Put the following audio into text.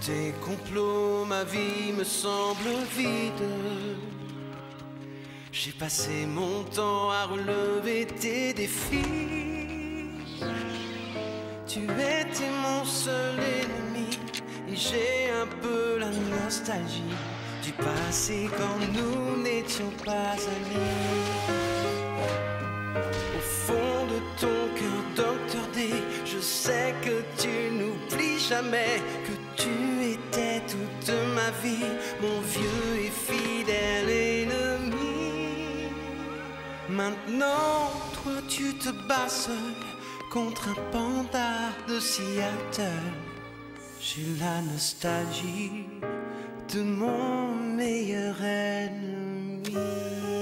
tes complots, ma vie me semble vide. J'ai passé mon temps à relever tes défis. Tu étais mon seul ennemi et j'ai un peu la nostalgie du passé quand nous n'étions pas amis. Au fond de ton cœur, Docteur D, je sais que tu n'oublies jamais que tu étais toute ma vie, mon vieux et fidèle ennemi. Maintenant, toi tu te bats seul contre un panda de Seattle. J'ai la nostalgie de mon meilleur ennemi.